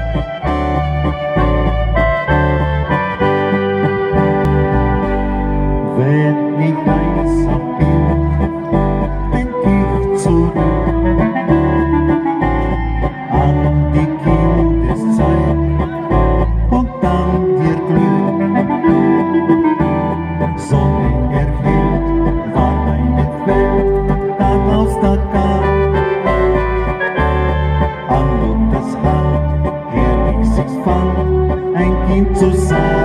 Wenn ich einsam bin, denk ich zurück an die Kindeszeit und dank dir Glück. Sonne erhellt war meine Welt, Tag aus Tag an. An Gottes Hand herrlich sich's fand, ein Kind zu sein.